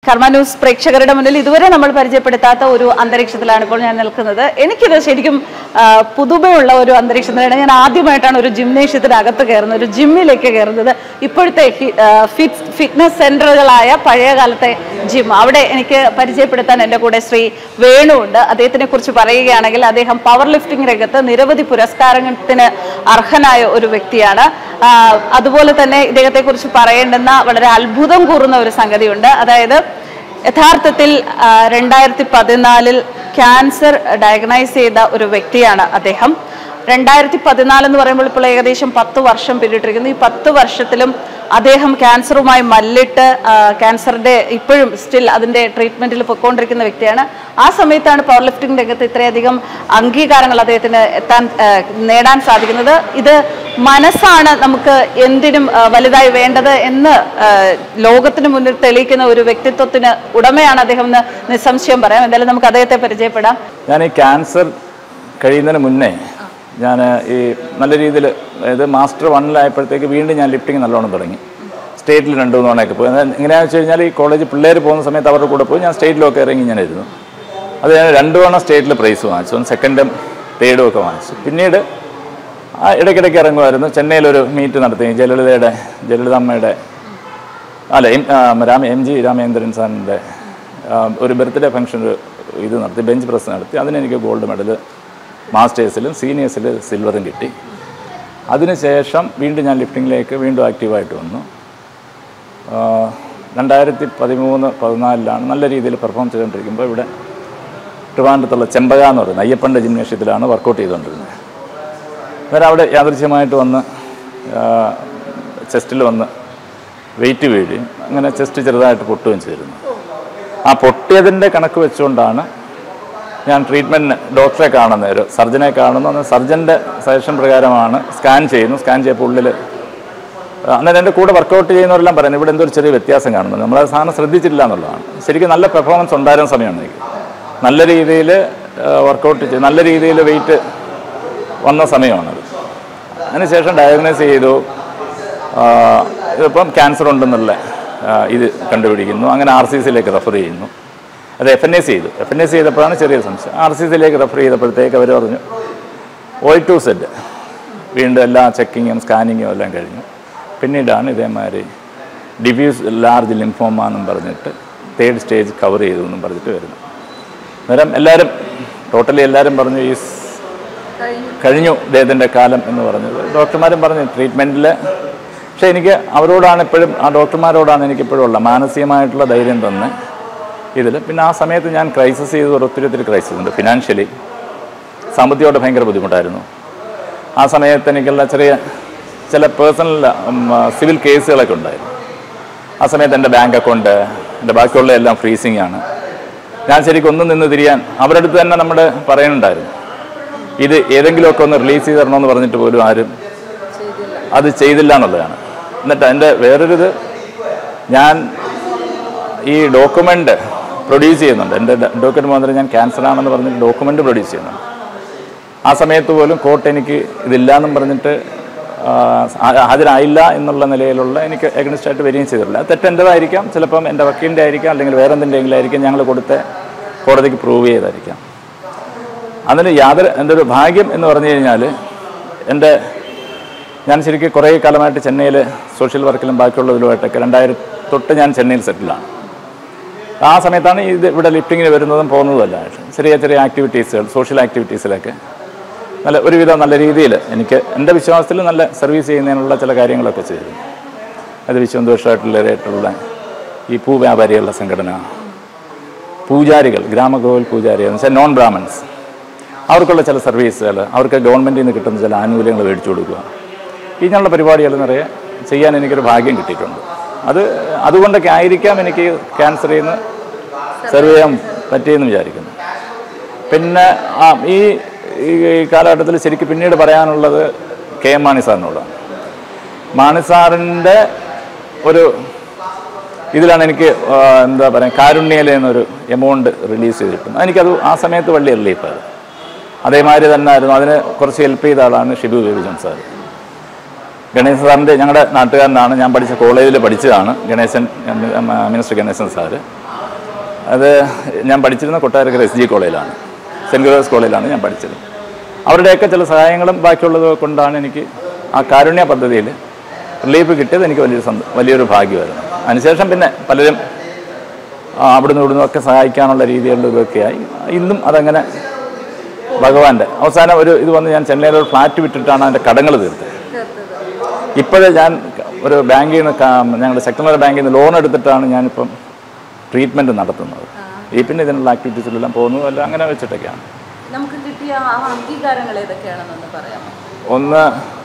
കർമ്മ ന്യൂസ് പ്രേക്ഷകരുടെ മുന്നിൽ ഇതുവരെ നമ്മൾ പരിചയപ്പെടുത്താത്ത ഒരു അന്തരീക്ഷത്തിലാണ് ഇപ്പോൾ ഞാൻ നിൽക്കുന്നത്. എനിക്കിത് ശരിക്കും പുതുമയുള്ള ഒരു അന്തരീക്ഷത്തിലാണ്. ഞാൻ ആദ്യമായിട്ടാണ് ഒരു ജിംനേഷ്യത്തിനകത്ത് കയറുന്നത്, ഒരു ജിമ്മിലേക്ക് കയറുന്നത്. ഇപ്പോഴത്തെ ഫിറ്റ്നസ് സെന്ററുകളായ പഴയ കാലത്തെ ജിം, അവിടെ എനിക്ക് പരിചയപ്പെടുത്താൻ എൻ്റെ കൂടെ ശ്രീ വേണു ഉണ്ട്. അദ്ദേഹത്തിനെ കുറിച്ച് പറയുകയാണെങ്കിൽ അദ്ദേഹം പവർ ലിഫ്റ്റിംഗ് രംഗത്ത് നിരവധി പുരസ്കാരത്തിന് അർഹനായ ഒരു വ്യക്തിയാണ്. അതുപോലെ തന്നെ ഇദ്ദേഹത്തെ കുറിച്ച് പറയേണ്ടുന്ന വളരെ അത്ഭുതം കൂറുന്ന ഒരു സംഗതിയുണ്ട്. അതായത് യഥാർത്ഥത്തിൽ 2014 ക്യാൻസർ ഡയഗ്നൈസ് ചെയ്ത ഒരു വ്യക്തിയാണ് അദ്ദേഹം. 2014 എന്ന് പറയുമ്പോൾ ഇപ്പോൾ ഏകദേശം 10 വർഷം പിന്നിട്ടിരിക്കുന്നു. ഈ 10 വർഷത്തിലും അദ്ദേഹം ക്യാൻസറുമായി മല്ലിട്ട് ക്യാൻസറിന്റെ ഇപ്പോഴും സ്റ്റിൽ അതിന്റെ ട്രീറ്റ്മെന്റിൽ പൊയ്ക്കൊണ്ടിരിക്കുന്ന വ്യക്തിയാണ്. ആ സമയത്താണ് പവർ ലിഫ്റ്റിംഗ് രംഗത്ത് ഇത്രയധികം അംഗീകാരങ്ങൾ അദ്ദേഹത്തിന് നേടാൻ സാധിക്കുന്നത്. ഇത് മനസ്സാണ് നമുക്ക് എന്തിനും വലുതായി വേണ്ടത് എന്ന് ലോകത്തിന് മുന്നിൽ തെളിയിക്കുന്ന ഒരു വ്യക്തിത്വത്തിന് ഉടമയാണ് അദ്ദേഹം എന്ന് നിസ്സംശയം പറയാം. എന്തായാലും നമുക്ക് അദ്ദേഹത്തെ പരിചയപ്പെടാം. ഞാൻ ഈ ക്യാൻസർ കഴിയുന്നതിന് മുന്നേ ഞാൻ ഈ നല്ല രീതിയിൽ, അതായത് മാസ്റ്റർ 1-ലായപ്പോഴത്തേക്ക് വീണ്ടും ഞാൻ ലിഫ്റ്റിംഗ് നല്ലോണം തുടങ്ങി. സ്റ്റേറ്റിൽ 2-3 തവണയൊക്കെ പോയി. എങ്ങനെയാണെന്ന് വെച്ച് കഴിഞ്ഞാൽ ഈ കോളേജ് പിള്ളേർ പോകുന്ന സമയത്ത് അവരുടെ കൂടെ പോയി ഞാൻ സ്റ്റേറ്റിലൊക്കെ ഇറങ്ങി ഞാനിരുന്നു. അത് ഞാൻ 2 തവണ സ്റ്റേറ്റിൽ പ്രൈസ് വാങ്ങിച്ചു, 2ും 3ും ഒക്കെ വാങ്ങിച്ചു. പിന്നീട് ഇടയ്ക്കിടയ്ക്ക് ഇറങ്ങുമായിരുന്നു. ചെന്നൈയിലൊരു മീറ്റ് നടത്തി, ജലളിതമ്മയുടെ MG രാമേന്ദ്രൻ സാറിൻ്റെ ഒരു ബർത്ത്ഡേ ഫംഗ്ഷൻ ഇത് നടത്തി, ബെഞ്ച് പ്രസ് നടത്തി. അതിനെനിക്ക് ഗോൾഡ് മെഡൽ, മാസ്റ്റേഴ്സിലും സീനിയേഴ്സിൽ സിൽവറും കിട്ടി. അതിനുശേഷം വീണ്ടും ഞാൻ ലിഫ്റ്റിങ്ങിലേക്ക് വീണ്ടും ആക്റ്റീവായിട്ട് വന്നു. 2013-14 നല്ല രീതിയിൽ പെർഫോം ചെയ്തുകൊണ്ടിരിക്കുമ്പോൾ ഇവിടെ ട്രിവാൻഡ്രത്തുള്ള ചെമ്പക എന്ന് പറയുന്നത് അയ്യപ്പൻ്റെ ജിംനേഷ്യത്തിലാണ് വർക്കൗട്ട് ചെയ്തുകൊണ്ടിരുന്നത്. അന്നേരം അവിടെ യാദൃശ്യമായിട്ട് വന്ന് ചെസ്റ്റിൽ വന്ന് വെയിറ്റ് വീഴുകയും അങ്ങനെ ചെസ്റ്റ് ചെറുതായിട്ട് പൊട്ടുകയും ചെയ്തിരുന്നു. ആ പൊട്ടിയതിൻ്റെ കണക്ക് വെച്ചുകൊണ്ടാണ് ഞാൻ ട്രീറ്റ്മെൻറ്റിന് ഡോക്ടറെ കാണുന്ന, ഒരു സർജനെ കാണുന്നു. സർജൻ്റെ സജഷൻ പ്രകാരമാണ് സ്കാൻ ചെയ്യുന്നു. സ്കാൻ ചെയ്യപ്പോൾ ഉള്ളിൽ അന്നേരം എൻ്റെ കൂടെ വർക്കൗട്ട് ചെയ്യുന്നവരെല്ലാം പറയുന്നത് ഇവിടെ എന്തോ ഒരു ചെറിയ വ്യത്യാസം കാണുന്നുണ്ട്. നമ്മളത് സാധനം ശ്രദ്ധിച്ചില്ല എന്നുള്ളതാണ്. ശരിക്കും നല്ല പെർഫോമൻസ് ഉണ്ടായിരുന്ന സമയമാണ് എനിക്ക്. നല്ല രീതിയിൽ വർക്കൗട്ട് ചെയ്ത് നല്ല രീതിയിൽ വെയിറ്റ് വന്ന സമയമാണത്. അതിനുശേഷം ഡയഗ്നോസ് ചെയ്തു. ഇതിപ്പം ക്യാൻസർ ഉണ്ടെന്നുള്ള ഇത് കണ്ടുപിടിക്കുന്നു. അങ്ങനെ RCCയിലേക്ക് റെഫർ ചെയ്യുന്നു. അത് FNAC ചെയ്തു. FNAC ചെയ്തപ്പോഴാണ് ചെറിയ സംശയം. RCCയിലേക്ക് റെഫർ ചെയ്തപ്പോഴത്തേക്ക് അവർ പറഞ്ഞു Y2Z വീണ്ടും എല്ലാ ചെക്കിങ്ങും സ്കാനിങ്ങും എല്ലാം കഴിഞ്ഞു. പിന്നീടാണ് ഇതേമാതിരി ഡിഫ്യൂസ് ലാർജ് ലിംഫോമ എന്നും പറഞ്ഞിട്ട് 3rd സ്റ്റേജ് കവർ ചെയ്തു എന്നും പറഞ്ഞിട്ട് വരുന്നു. അന്നേരം ടോട്ടലി എല്ലാവരും പറഞ്ഞു ഈ കഴിഞ്ഞു ഇദ്ദേഹത്തിൻ്റെ കാലം എന്ന് പറഞ്ഞത്. ഡോക്ടർമാരും പറഞ്ഞു ട്രീറ്റ്മെൻറ്റിൽ. പക്ഷേ എനിക്ക് അവരോടാണ് ഇപ്പോഴും, ആ ഡോക്ടർമാരോടാണ് എനിക്കിപ്പോഴും ഉള്ള മാനസികമായിട്ടുള്ള ധൈര്യം തന്നെ ഇതിൽ. പിന്നെ ആ സമയത്ത് ഞാൻ ക്രൈസിസ് ചെയ്ത് ഒത്തിരി ക്രൈസിസ് ഉണ്ട്. ഫിനാൻഷ്യലി സാമ്പത്തികമായിട്ട് ഭയങ്കര ബുദ്ധിമുട്ടായിരുന്നു. ആ സമയത്ത് എനിക്കുള്ള ചില പേഴ്സണൽ സിവിൽ കേസുകളൊക്കെ ഉണ്ടായിരുന്നു. ആ സമയത്ത് എൻ്റെ ബാങ്ക് അക്കൗണ്ട്, എൻ്റെ ബാക്കിയുള്ള എല്ലാം ഫ്രീസിങ് ആണ്. ഞാൻ ശരിക്കും ഒന്നും നിന്ന് തിരിയാൻ അവരുടെ അടുത്ത് തന്നെ നമ്മൾ പറയുന്നുണ്ടായിരുന്നു, ഇത് ഏതെങ്കിലുമൊക്കെ ഒന്ന് റിലീസ് ചെയ്ത് തരണമെന്ന് പറഞ്ഞിട്ട് പോലും ആരും അത് ചെയ്തില്ല എന്നുള്ളതാണ്. എന്നിട്ട് എൻ്റെ വേറൊരിത്, ഞാൻ ഈ ഡോക്യുമെൻ്റ് പ്രൊഡ്യൂസ് ചെയ്യുന്നുണ്ട്. എൻ്റെ ഡോക്യുമെൻ്റ് മാത്രമേ ഞാൻ ക്യാൻസർ ആണെന്ന് പറഞ്ഞിട്ട് ഡോക്യുമെൻ്റ് പ്രൊഡ്യൂസ് ചെയ്യുന്നുണ്ട്. ആ സമയത്ത് പോലും കോർട്ട് എനിക്ക് ഇതില്ല എന്നും പറഞ്ഞിട്ട് ഹാജരായില്ല എന്നുള്ള നിലയിലുള്ള എനിക്ക് എഗനിസ്റ്റായിട്ട് വരികയും ചെയ്തിട്ടില്ല. തെറ്റെൻ്റെതായിരിക്കാം, ചിലപ്പം എൻ്റെ വക്കീലിൻ്റെ ആയിരിക്കാം, അല്ലെങ്കിൽ വേറെ എന്തിൻ്റെയെങ്കിലും ആയിരിക്കും. ഞങ്ങൾ കൊടുത്ത കോടതിക്ക് പ്രൂവ് ചെയ്തായിരിക്കാം. അതിന് എൻ്റെ ഒരു ഭാഗ്യം എന്ന് പറഞ്ഞു കഴിഞ്ഞാൽ, ഞാൻ ശരിക്കും കുറേ കാലമായിട്ട് ചെന്നൈയിൽ സോഷ്യൽ വർക്കിലും ബാക്കിയുള്ളതിലുമായിട്ടൊക്കെ 2000 തൊട്ട് ഞാൻ ചെന്നൈയിൽ സെറ്റിലാണ്. ആ സമയത്താണ് ഇവിടെ ലിഫ്റ്റിങ്ങിന് വരുന്നതും പോകുന്നതുമല്ല. ചെറിയ ആക്ടിവിറ്റീസുകൾ, സോഷ്യൽ ആക്ടിവിറ്റീസിലൊക്കെ ഒരുവിധം നല്ല രീതിയിൽ എനിക്ക് എൻ്റെ വിശ്വാസത്തിൽ നല്ല സർവീസ് ചെയ്യുന്നതിനുള്ള ചില കാര്യങ്ങളൊക്കെ ചെയ്തു. അത് വിശ്വന്തോഷമായിട്ടുള്ള ഈ വ്യാപാരികളുടെ സംഘടന, പൂജാരികൾ, ഗ്രാമഗോവിൽ പൂജാരികൾ എന്ന് വെച്ചാൽ നോൺ ബ്രാഹ്മൺസ്, അവർക്കുള്ള ചില സർവീസുകൾ, അവർക്ക് ഗവൺമെൻറ്റിൽ നിന്ന് കിട്ടുന്ന ചില ആനുകൂല്യങ്ങൾ മേടിച്ചു കൊടുക്കുക, ഇങ്ങനെയുള്ള പരിപാടികൾ നിറയെ ചെയ്യാൻ എനിക്കൊരു ഭാഗ്യം കിട്ടിയിട്ടുണ്ട്. അതുകൊണ്ടൊക്കെ ആയിരിക്കാം എനിക്ക് ക്യാൻസറിൽ നിന്ന് സെർവ് ചെയ്യാൻ പറ്റിയെന്ന് വിചാരിക്കുന്നു. പിന്നെ ഈ കാലഘട്ടത്തിൽ ശരിക്കും പിന്നീട് പറയാനുള്ളത് KM മാണി സാറിനോടാണ്. മാണി സാറിൻ്റെ ഒരു ഇതിലാണ് എനിക്ക് എന്താ പറയുക, കാരുണ്യയിലെ എന്നൊരു എമൗണ്ട് റിലീസ് ചെയ്തിട്ടുണ്ട്. എനിക്കത് ആ സമയത്ത് വലിയ റിലീഫായിരുന്നു. അതേമാതിരി തന്നെ ആയിരുന്നു. അതിന് കുറച്ച് ഹെൽപ്പ് ചെയ്ത ആളാണ് ഷിബു ബേബിജോൺ സാർ. ഗണേശൻ സാറിൻ്റെ ഞങ്ങളുടെ നാട്ടുകാരനാണ്. ഞാൻ പഠിച്ച കോളേജിൽ പഠിച്ചതാണ് ഗണേശൻ, മിനിസ്റ്റർ ഗണേശൻ സാറ്. അത് ഞാൻ പഠിച്ചിരുന്ന കൊട്ടാരക്കര SG കോളേജിലാണ്, സെൻറ്റ് ജോസഫ് കോളേജിലാണ് ഞാൻ പഠിച്ചത്. അവരുടെയൊക്കെ ചില സഹായങ്ങളും ബാക്കിയുള്ളത് കൊണ്ടാണ് എനിക്ക് ആ കാരുണ്യ പദ്ധതിയിൽ റിലീഫ് കിട്ടിയത്. എനിക്ക് വലിയൊരു ഭാഗ്യമായിരുന്നു. അതിനുശേഷം പിന്നെ പലരും അവിടുന്ന് ഇവിടുന്ന് ഒക്കെ സഹായിക്കാനുള്ള രീതികളിൽ ഇതൊക്കെയായി. ഇന്നും അതങ്ങനെ ഭഗവാന്റെ അവസാനം ഒരു ഇത് വന്ന് ഞാൻ ചെന്നൈയിലൊരു ഫ്ലാറ്റ് വിട്ടിട്ടാണ് അതിൻ്റെ കടങ്ങൾ തീർത്തത്. ഇപ്പോഴേ ഞാൻ ഒരു ബാങ്കിൽ നിന്ന് ഞങ്ങളുടെ ശക്തമായ ബാങ്കിൽ നിന്ന് ലോൺ എടുത്തിട്ടാണ് ഞാനിപ്പം ട്രീറ്റ്മെൻറ്റ് നടത്തുന്നത്. ഈ പിന്നെ ഇതിനുള്ള ആക്ടിവിറ്റീസിലെല്ലാം പോകുന്നു, എല്ലാം അങ്ങനെ വെച്ചിട്ടൊക്കെയാണ്. നമുക്ക് കിട്ടിയ അംഗീകാരങ്ങൾ ഏതൊക്കെയാണെന്നൊന്ന് പറയാമോ? ഒന്ന്,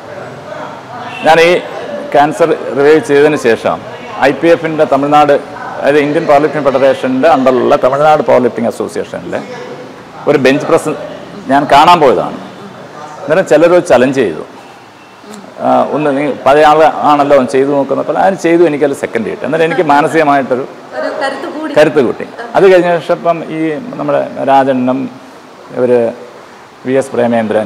ഞാൻ ഈ ക്യാൻസർ റിവൈവ് ചെയ്തതിന് ശേഷം IPF-ൻ്റെ തമിഴ്നാട്, അതായത് ഇന്ത്യൻ പവർ ലിഫ്റ്റിംഗ് ഫെഡറേഷൻ്റെ അണ്ടറിലുള്ള തമിഴ്നാട് പവർ ലിഫ്റ്റിംഗ് അസോസിയേഷനിലെ ഒരു ബെഞ്ച് പ്രസ് ഞാൻ കാണാൻ പോയതാണ്. അന്നേരം ചിലരോ ചലഞ്ച് ചെയ്തു, ഒന്ന് നീ പഴയ ആണല്ലോ ചെയ്തു നോക്കുന്നപ്പോൾ അതിന് ചെയ്തു, എനിക്കത് സെക്കൻഡ് കിട്ടി. അന്നേരം എനിക്ക് മാനസികമായിട്ടൊരു കരുത്ത് കൂട്ടി. അത് കഴിഞ്ഞ ശേഷം ഇപ്പം ഈ നമ്മുടെ രാജണ്ണും ഇവർ VS പ്രേമേന്ദ്രൻ,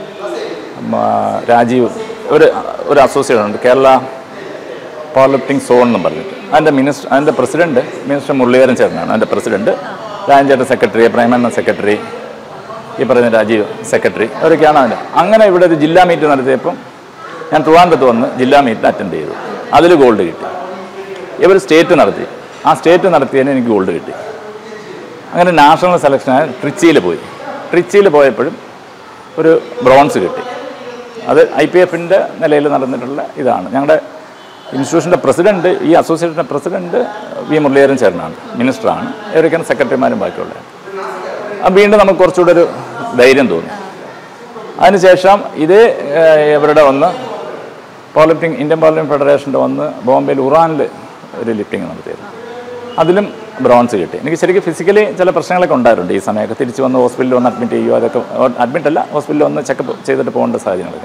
രാജീവ്, ഒരു അസോസിയേഷൻ ഉണ്ട്, കേരള പവർ ലിഫ്റ്റിംഗ് സോൺ എന്നും പറഞ്ഞിട്ട്. അതിൻ്റെ പ്രസിഡന്റ് മിനിസ്റ്റർ മുരളീധരൻ ചേട്ടനാണ് അതിൻ്റെ പ്രസിഡന്റ്. രാജൻചേട്ടൻ സെക്രട്ടറി, പ്രേമേന്ദ്രൻ സെക്രട്ടറി, ഈ പറയുന്ന രാജീവ് സെക്രട്ടറി, അവരൊക്കെയാണ് അതിന്. അങ്ങനെ ഇവിടെ ഒരു ജില്ലാ മീറ്റ് നടത്തിയപ്പം ഞാൻ ട്രിവാൻഡ്രത്ത് വന്ന് ജില്ലാ മീറ്റിൽ അറ്റൻഡ് ചെയ്തു. അതിൽ ഗോൾഡ് കിട്ടി. ഇവർ സ്റ്റേറ്റ് നടത്തി, ആ സ്റ്റേറ്റ് നടത്തിയതിന് എനിക്ക് ഗോൾഡ് കിട്ടി. അങ്ങനെ നാഷണൽ സെലക്ഷനായി ട്രിച്ചിയിൽ പോയപ്പോഴും ഒരു ബ്രോൺസ് കിട്ടി. അത് IPF-ൻ്റെ നിലയിൽ നടന്നിട്ടുള്ള ഇതാണ്. ഞങ്ങളുടെ ഇൻസ്റ്റിറ്റ്യൂഷൻ്റെ പ്രസിഡന്റ്, ഈ അസോസിയേഷൻ്റെ പ്രസിഡന്റ് V മുരളീധരൻ ചേട്ടനാണ്, മിനിസ്റ്ററാണ്. ഇവരൊക്കെയാണ് സെക്രട്ടറിമാരും ബാക്കിയുള്ളത്. വീണ്ടും നമുക്ക് കുറച്ചുകൂടെ ഒരു ധൈര്യം തോന്നി. അതിനുശേഷം ഇതേ ഇവരുടെ വന്ന് ഇന്ത്യൻ പവർ ലിഫ്റ്റിംഗ് ഫെഡറേഷൻ്റെ വന്ന് ബോംബെയിൽ ഉറാനിൽ ഒരു ലിഫ്റ്റിംഗ് നടത്തിയിരുന്നു. അതിലും ബ്രോൺസ് കിട്ടി. എനിക്ക് ശരിക്കും ഫിസിക്കലി ചില പ്രശ്നങ്ങളൊക്കെ ഉണ്ടായിട്ടുണ്ട്. ഈ സമയമൊക്കെ തിരിച്ച് വന്ന് ഹോസ്പിറ്റലിൽ വന്ന് അഡ്മിറ്റ് ചെയ്യുക, അതൊക്കെ അഡ്മിറ്റല്ല, ഹോസ്പിറ്റലിൽ വന്ന് ചെക്കപ്പ് ചെയ്തിട്ട് പോകേണ്ട സാഹചര്യങ്ങളൊക്കെ.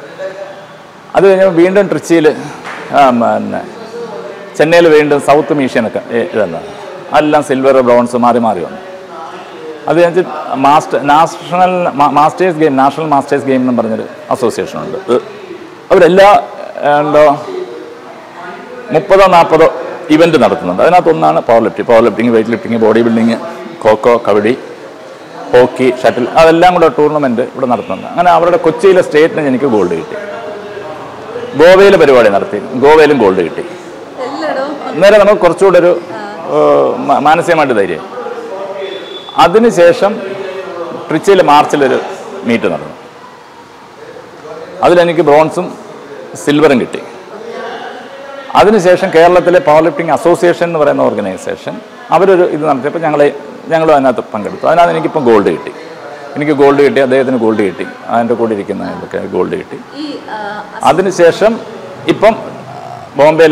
അത് കഴിഞ്ഞപ്പോൾ വീണ്ടും ട്രിച്ചിയിൽ, പിന്നെ ചെന്നൈയിൽ വീണ്ടും സൗത്ത് മീഷ്യനൊക്കെ ഇതെന്താണ് എല്ലാം സിൽവർ ബ്രോൺസ് മാറി വന്നു. അത് കഴിഞ്ഞ് നാഷണൽ മാസ്റ്റേഴ്സ് ഗെയിം എന്ന് പറഞ്ഞൊരു അസോസിയേഷനുണ്ട്. അവരെല്ലാ 30-40 ഇവൻറ്റ് നടത്തുന്നുണ്ട്. അതിനകത്തൊന്നാണ് power lifting, weight lifting, body building, kho kho, kabaddi, hockey, shuttle, അതെല്ലാം കൂടെ ടൂർണമെൻറ്റ് ഇവിടെ നടത്തുന്നുണ്ട്. അങ്ങനെ അവരുടെ കൊച്ചിയിലെ സ്റ്റേറ്റിന് എനിക്ക് ഗോൾഡ് കിട്ടി. ഗോവയിൽ പരിപാടി നടത്തി, ഗോവയിലും ഗോൾഡ് കിട്ടി. അന്നേരം നമുക്ക് കുറച്ചുകൂടെ ഒരു മാനസികമായിട്ട് ധൈര്യം. അതിനുശേഷം ട്രിച്ചിയിൽ മാർച്ചിലൊരു മീറ്റ് നടന്നു. അതിലെനിക്ക് ബ്രോൺസും സിൽവറും കിട്ടി. അതിനുശേഷം കേരളത്തിലെ പവർ ലിഫ്റ്റിംഗ് അസോസിയേഷൻ എന്ന് പറയുന്ന ഓർഗനൈസേഷൻ അവരൊരു ഇത് നടത്തിയപ്പോൾ ഞങ്ങളും അതിനകത്ത് പങ്കെടുത്തു. അതിനകത്ത് എനിക്കിപ്പം ഗോൾഡ് കിട്ടി. എനിക്ക് ഗോൾഡ് കിട്ടി, അദ്ദേഹത്തിന് ഗോൾഡ് കിട്ടി, അതിൻ്റെ കൂടെ ഇരിക്കുന്നതൊക്കെ ഗോൾഡ് കിട്ടി. അതിനുശേഷം ഇപ്പം ബോംബെയിൽ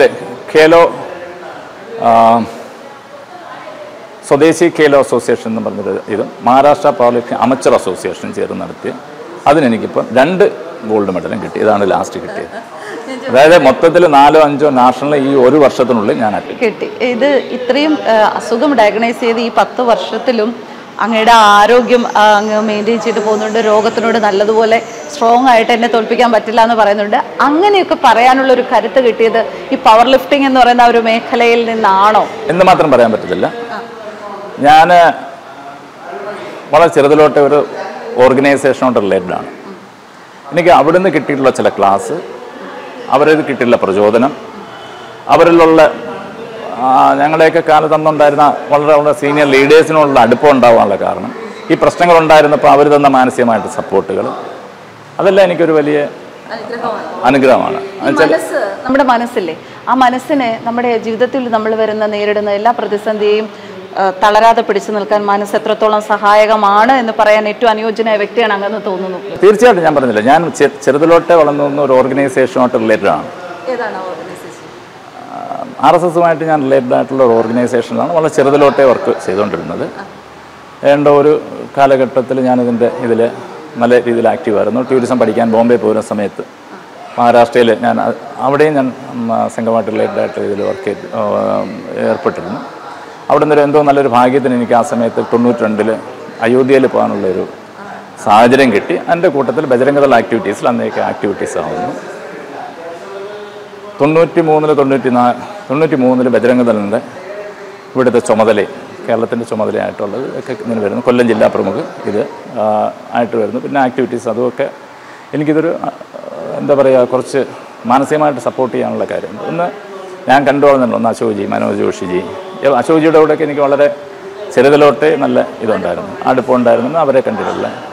സ്വദേശി ഖേലോ അസോസിയേഷൻ എന്ന് പറഞ്ഞൊരു ഇതും Maharashtra power lifting amateur association ചേർന്ന് നടത്തി. അതിനെനിക്കിപ്പം 2 ഗോൾഡ് മെഡലും കിട്ടി. ഇതാണ് ലാസ്റ്റ് കിട്ടിയത്. അതായത് മൊത്തത്തിൽ 4-5 നാഷണൽ ഈ ഒരു വർഷത്തിനുള്ളിൽ ഞാൻ കിട്ടി. ഇത് ഇത്രയും അസുഖം ഡയഗ്നൈസ് ചെയ്ത് ഈ 10 വർഷത്തിലും അങ്ങയുടെ ആരോഗ്യം അങ്ങ് മെയിൻറ്റെയിൻ ചെയ്ത് പോകുന്നുണ്ട്. രോഗത്തിനോട് നല്ലതുപോലെ സ്ട്രോങ് ആയിട്ട് എന്നെ തോൽപ്പിക്കാൻ പറ്റില്ല എന്ന് പറയുന്നുണ്ട്. അങ്ങനെയൊക്കെ പറയാനുള്ള ഒരു കരുത്ത് കിട്ടിയത് ഈ പവർ ലിഫ്റ്റിംഗ് എന്ന് പറയുന്ന ഒരു മേഖലയിൽ നിന്നാണോ എന്ന് മാത്രം പറയാൻ പറ്റത്തില്ല. ഞാൻ വളരെ ചെറുതിലോട്ട് ഒരു ഓർഗനൈസേഷനോട് റിലേറ്റഡ് ആണ്. എനിക്ക് അവിടെ നിന്ന് കിട്ടിയിട്ടുള്ള ചില ക്ലാസ്, അവരത് കിട്ടിയിട്ടുള്ള പ്രചോദനം, അവരിലുള്ള ഞങ്ങളുടെയൊക്കെ കാലത്ത് അന്നുണ്ടായിരുന്ന വളരെ സീനിയർ ലീഡേഴ്സിനോടുള്ള അടുപ്പം ഉണ്ടാകാനുള്ള കാരണം, ഈ പ്രശ്നങ്ങൾ ഉണ്ടായിരുന്നപ്പോൾ അവർ തന്ന മാനസികമായിട്ട് സപ്പോർട്ടുകൾ, അതെല്ലാം എനിക്കൊരു വലിയ അനുഗ്രഹമാണ്. നമ്മുടെ മനസ്സില്ലേ, ആ മനസ്സിനെ നമ്മുടെ ജീവിതത്തിൽ നമ്മൾ നേരിടുന്ന എല്ലാ പ്രതിസന്ധിയെയും തളരാതെ പിടിച്ചു നിൽക്കാൻ മനസ്സ് എത്രത്തോളം സഹായകമാണ് എന്ന് പറയാൻ ഏറ്റവും അനുയോജ്യനായ വ്യക്തിയാണ് അങ്ങെന്ന് തോന്നുന്നു. തീർച്ചയായിട്ടും ഞാൻ പറഞ്ഞില്ല, ഞാൻ ചെറുതിലോട്ടെ വളർന്നു ഒരു ഓർഗനൈസേഷനുമായിട്ട് റിലേറ്റഡ് ആണ്. RSSുമായിട്ട് ഞാൻ റിലേറ്റഡ് ആയിട്ടുള്ള ഒരു ഓർഗനൈസേഷനിലാണ് വളരെ ചെറുതിലോട്ടേ വർക്ക് ചെയ്തുകൊണ്ടിരുന്നത്. ഒരു കാലഘട്ടത്തിൽ ഞാനിതിൻ്റെ ഇതിൽ നല്ല രീതിയിൽ ആക്റ്റീവായിരുന്നു. ടൂറിസം പഠിക്കാൻ ബോംബെ പോകുന്ന സമയത്ത് മഹാരാഷ്ട്രയിൽ ഞാൻ അവിടെയും ഞാൻ സംഘമായിട്ട് റിലേറ്റഡ് ആയിട്ട് ഇതിൽ വർക്ക് ഏർപ്പെട്ടിരുന്നു. അവിടെ നിന്ന് എന്തോ നല്ലൊരു ഭാഗ്യത്തിന് എനിക്ക് ആ സമയത്ത് 92 അയോധ്യയിൽ പോകാനുള്ളൊരു സാഹചര്യം കിട്ടി. എൻ്റെ കൂട്ടത്തിൽ ബജരംഗദൾ ആക്ടിവിറ്റീസിൽ അന്നേക്ക് ആക്ടിവിറ്റീസ് ആവുന്നു. 93-94 ബജരംഗദളിൻ്റെ ഇവിടുത്തെ ചുമതല കേരളത്തിൻ്റെ ചുമതലയായിട്ടുള്ളത് ഒക്കെ ഇങ്ങനെ വരുന്നു. കൊല്ലം ജില്ലാ പ്രമുഖ് ഇത് ആയിട്ട് വരുന്നു. പിന്നെ ആക്ടിവിറ്റീസ് അതുമൊക്കെ എനിക്കിതൊരു എന്താ പറയുക, കുറച്ച് മാനസികമായിട്ട് സപ്പോർട്ട് ചെയ്യാനുള്ള കാര്യം. ഒന്ന് ഞാൻ കണ്ടുവളർന്നുണ്ട്, ഒന്ന് അശോക്ജി, മനോജ് ജോഷിജി. അശോക്ജിയുടെ കൂടെയൊക്കെ എനിക്ക് വളരെ ചെറുതിലോട്ടേ നല്ല ഇതുണ്ടായിരുന്നു, അടുപ്പമുണ്ടായിരുന്നു. അവരെ കണ്ടിട്ടുള്ള